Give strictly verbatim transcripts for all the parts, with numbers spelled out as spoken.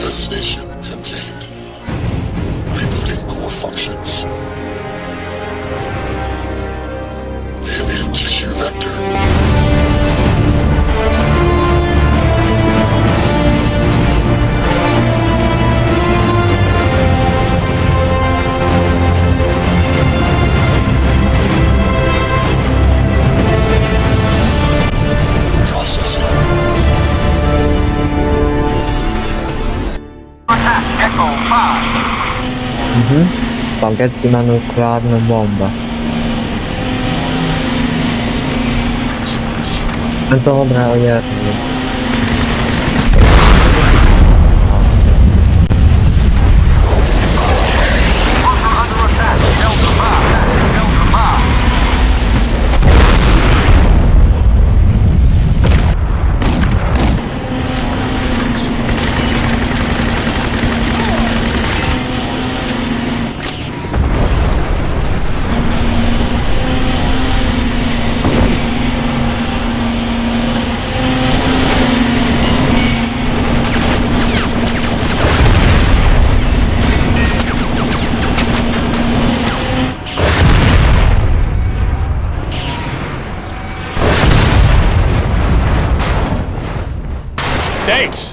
Destination contained. Rebooting core functions. Alien tissue vector. Mhm. Spaghetti ma nuklearną bombę. No dobra, o jedno. Thanks!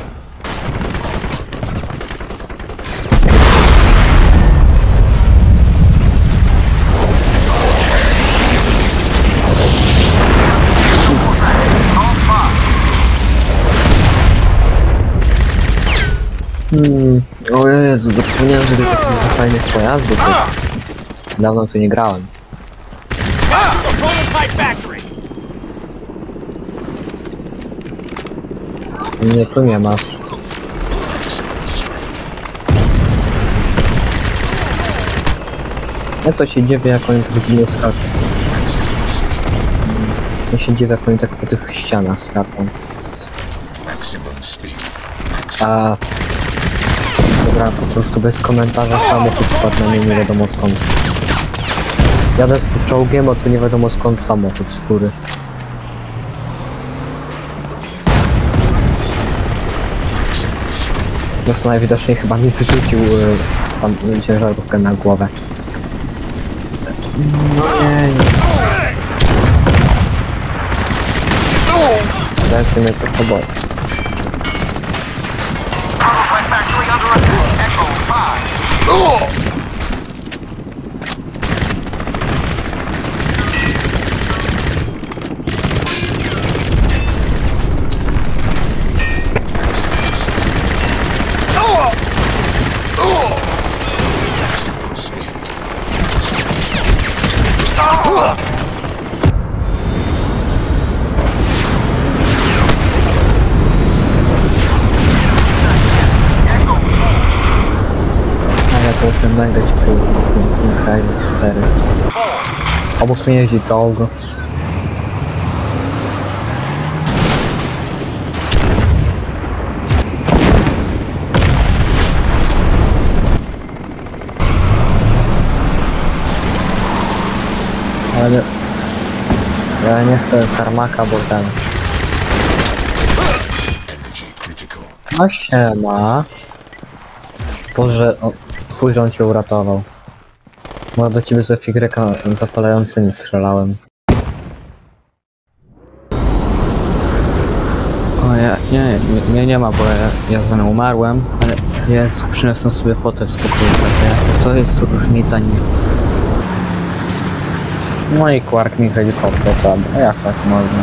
Hmm, o Jezu, zapomniałem, że to jest takich fajnych pojazdów. Dawno tu nie grałem. Nie, tu nie ma. Ja to się dzieje, jak oni tak nie skaczą. Ja się dzieje, jak oni tak po tych ścianach skaczą. A... Dobra, po prostu bez komentarza samochód spadł na mnie nie wiadomo skąd. Jadę z czołgiem, a tu nie wiadomo skąd samochód z góry. No to najwidoczniej chyba mi zrzucił y, sam ciężarówkę na głowę. No nie, nie. Teraz mnie trochę boi. To jestem mega ciekawy, więc na Crysis cztery. Obok mnie jeździ czołg. Ale... Ja nie chcę tarmaka, bo ten... No siema. Boże... O... Twój rząd cię uratował. Bo do ciebie z efigryka zapalającymi strzelałem. O ja, nie, mnie nie ma, bo ja, ja za nią umarłem, ale jest, przyniosłem sobie fotę w spokoju, to jest różnica niż... No i kwark mi helikopter zabrał, jak tak można?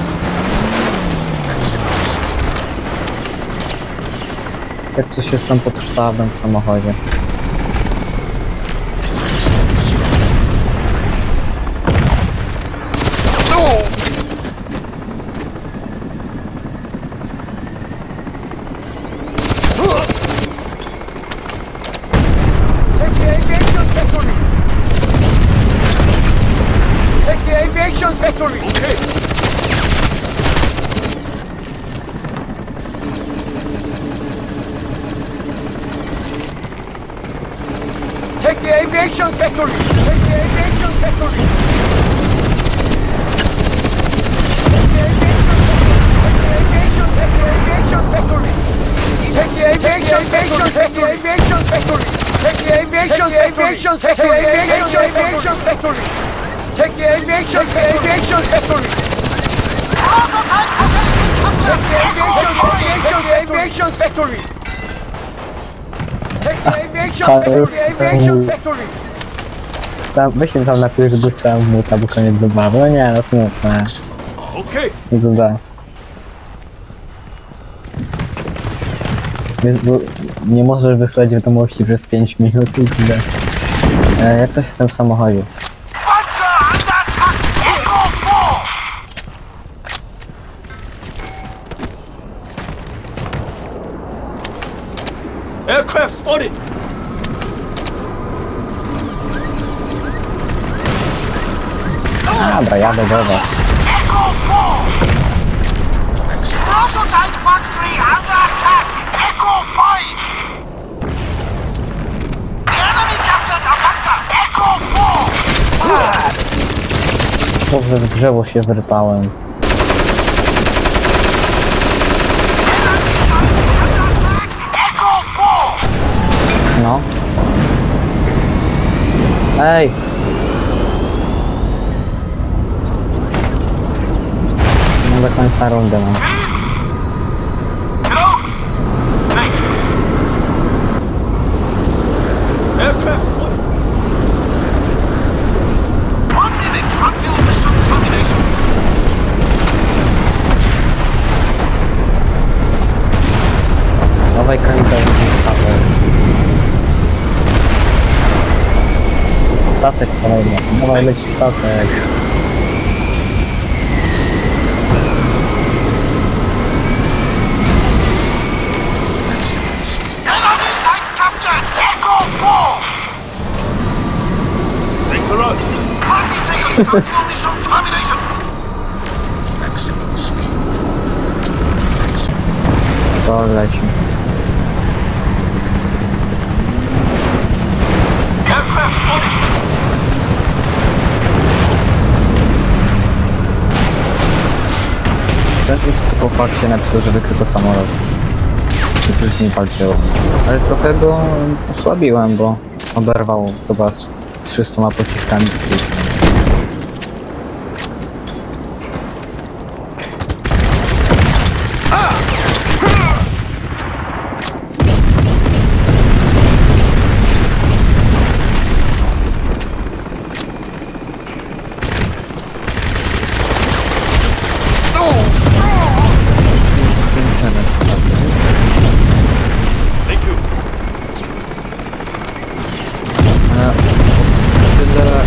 Jak coś jestem pod sztabem w samochodzie. Factory! Okay. Take the aviation factory! Take the aviation factory! Take the aviation factory! Take the aviation factory! Take the aviation aviation factory! Aviation factory! Take the aviation aviation factory! Prototype facility captured! Take the aviation factory! Take the aviation factory! Aviation factory! Myślę tam napisz, że dostałem muta, bo koniec zabawy. No nie, no smutne. Okay. Nic da. Jezu, nie możesz wysłać wiadomości przez pięć minut i tyle. E, jak coś w tym samochodzie? Aircraft spotted! Dobra, jadę do was. Prototype factory under attack! Echo five! The enemy captured a bunker! Echo four! Boże, w drzewo się wyrpałem. Energy sites under attack! Echo four! No. Ej! No do końca rundy mam. Hello? Thanks. Aircraft spotted! One minute until mission termination. Dawaj kaliber statek. Statek kolejny. Dawaj leci statek. Energy site captured! Echo four! Thanks a lot! thirty seconds until mission termination. To leci. Aircraft spotted! Ten jest po fakcie napisał, że wykryto samolot. I już nie walczyło. Ale trochę go osłabiłem, bo oberwał chyba z trzystoma pociskami. Thank you! Tyle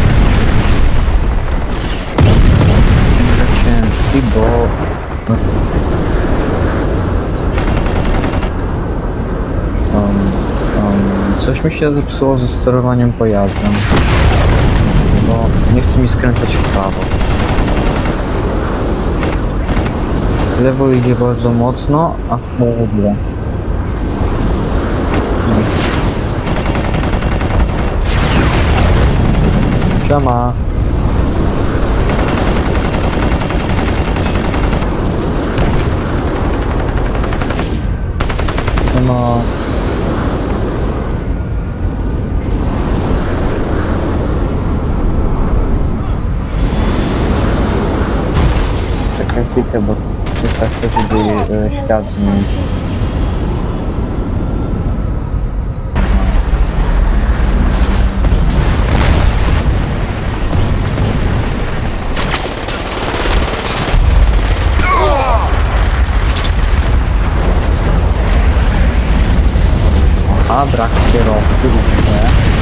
ciężki, bo um, um, coś mi się zepsuło ze sterowaniem pojazdem, bo nie chce mi skręcać w prawo. W lewo idzie bardzo mocno, a w prawo źle. Siema. No. Czekaj chwilkę, bo czysta chce, żeby e, świat zmienić. A brak kierowcy, widzę.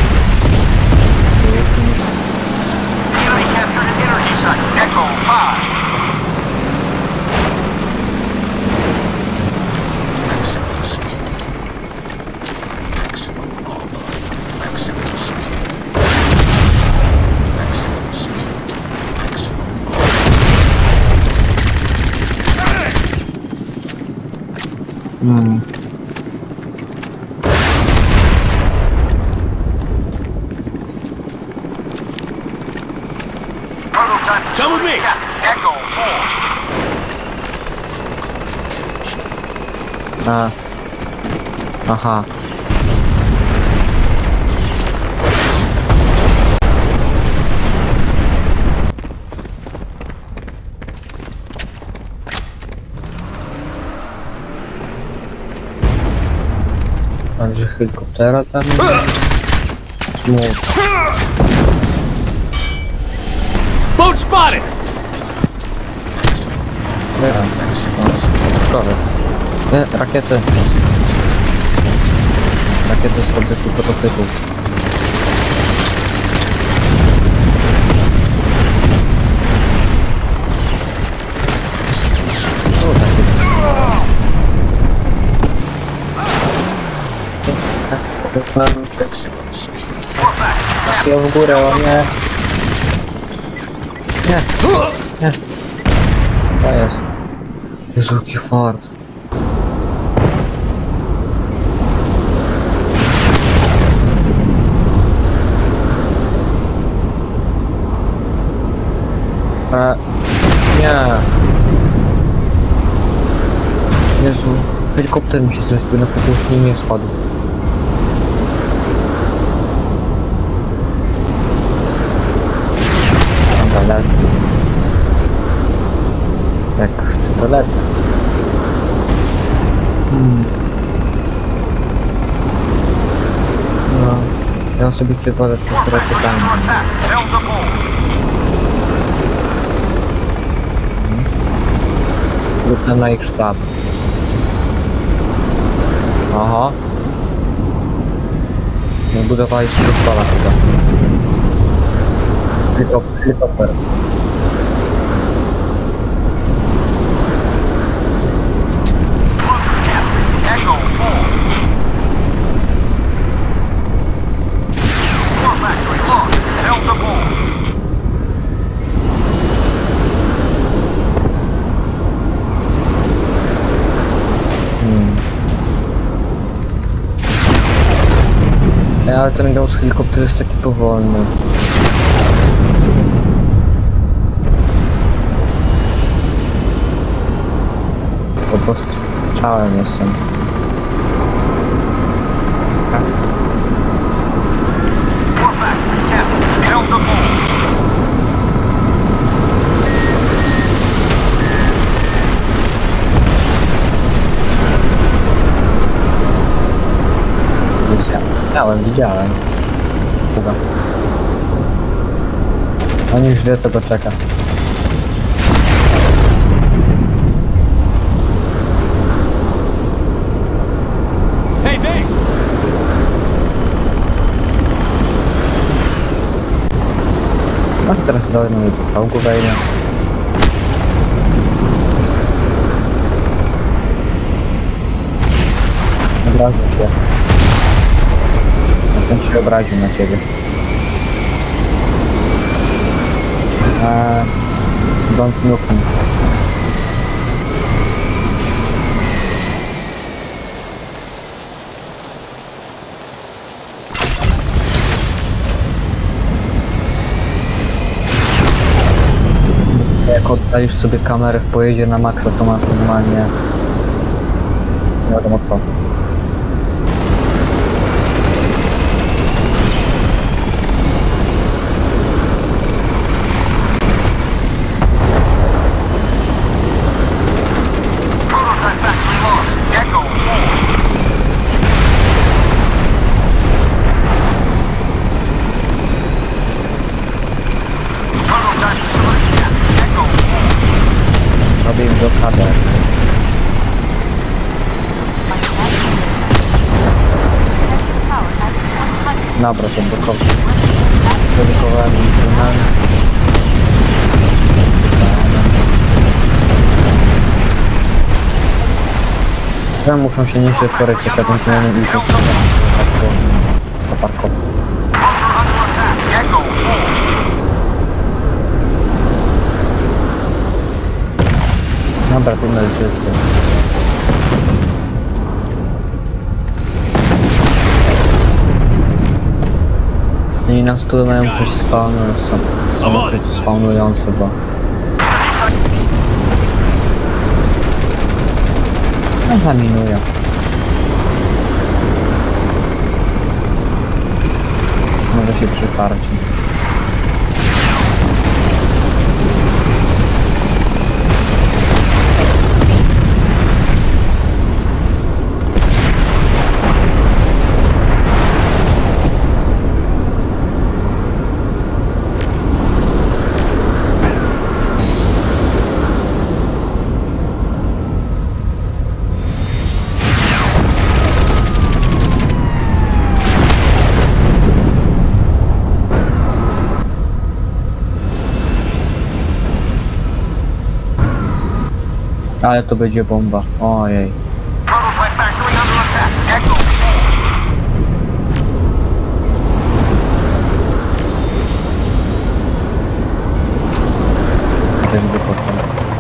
Enemy captured an energy site. Echo five. Hmm. Prototype Come with me. captured. Echo four. A. Aha. Także helikoptera tam... Smooth. Boat spotted! Nie, szkoda. Nie, rakiety. Rakiety z obiektu prototypu. O, takie ja w górę, o nie. Nie, nie. Co jest? Jezu, jaki fart. E, nie. Jezu, helikopter mi się zrespił, na pewno już nie spadł. Dobra, lecę. Jak chcę, to lecę. Hmm. No, ja osobiście wolę to rakietami. Lub na ich sztab. Aha. Nie budowali się do spala chyba. Helikopter. Helikopter. Ale ten gał z helikopteru jest taki powolny. Po prostu strzałem jestem. Widziałem, widziałem. Uga. On już wie, co go czeka. Hey, hey! Może teraz dalej mamy do czołgu wejdzie. Obraził cię. Ten się obraził na ciebie. Eee, don't nuke me. Jak oddalisz sobie kamerę w pojeździe na maksa, to masz normalnie... nie wiadomo co. Robię im blokadę. Dobra, to blokować. Dedykowałem im tunel. Ja muszą się nieść otworzyć przed tym tunelem i się zaparkować. Dobra, tunel czysty. I nas tu mają coś spawnujące, samochód spawnujący, bo... No zaminuję. Może się przyfarci. Ale to będzie bomba. Ojej. Prototype factory under attack. Echo. Że zwykle tam.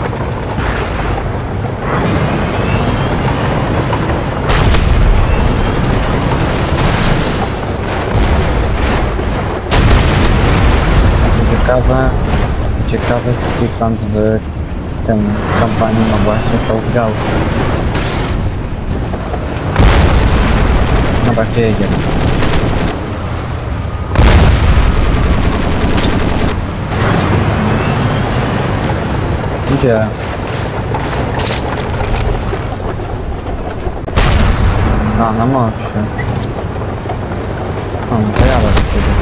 Ciekawe, ciekawe Strickland w tym kampanii ma właśnie czołg Gauss. Dobra, gdzie jedziemy? Gdzie? A, na moście. O, no to jadę do ciebie.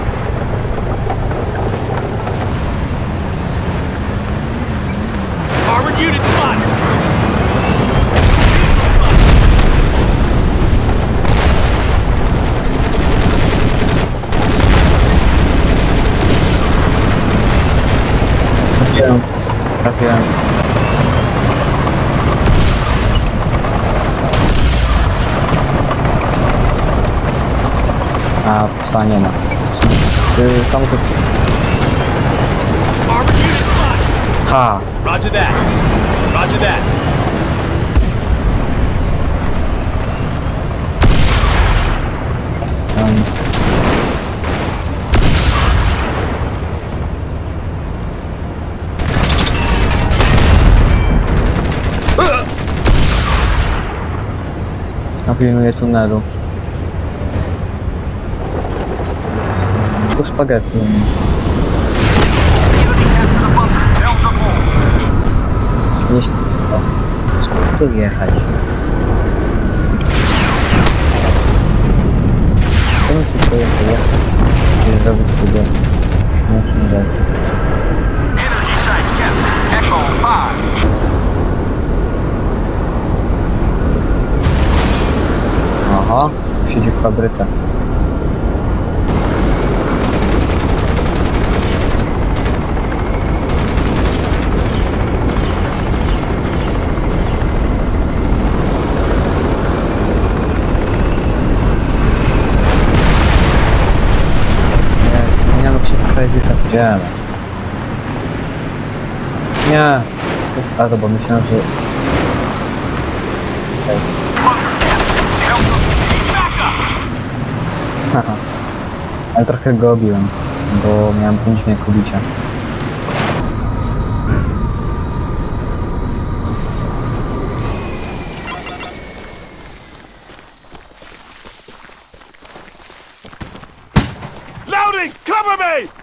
Armored unit spotted. Trafiłem. Trafiłem. A psa nie ma. Ty samochód. Armored unit spotted. Ha! Roger that. Roger that. Um. Napilnuję tunelu. Tu spaghetti. Enemy captured a bunker. Delta four. Jeść co? Skąd tu jechać? Skąd tu pojechać? Gdzieś zrobić sobie śmieszne rzeczy. Energy site captured. Echo five. Aha, siedzi w fabryce. Nie, zmieniamy się w Crysisa. Gdzie? Nie. Ale to bo myślałem, że... Haha. Ale trochę go obiłem, bo miałem ten dźwięk ubicia. Loading! Cover me!